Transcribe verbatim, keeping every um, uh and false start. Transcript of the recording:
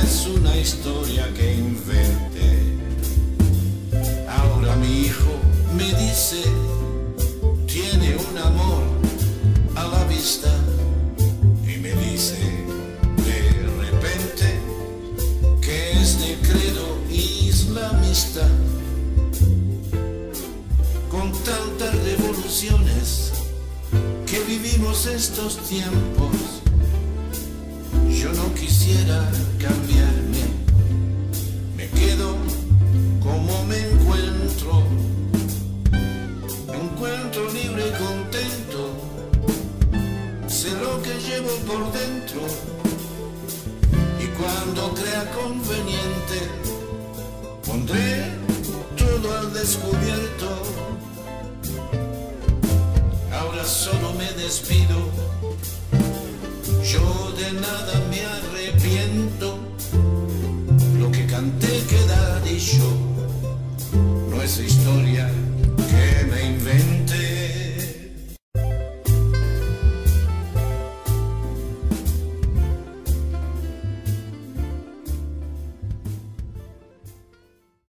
es una historia que inventé. Ahora mi hijo me dice, tiene un amor a la vista, y me dice de repente que es de credo islamista. Con tantas revoluciones que vivimos estos tiempos, yo no quisiera cambiarme, me quedo como me encuentro, me encuentro libre y contento, sé lo que llevo por dentro, y cuando crea conveniente, pondré todo al descubierto. Ahora solo me despido, yo de nada me arrepiento, lo que canté queda dicho, no es historia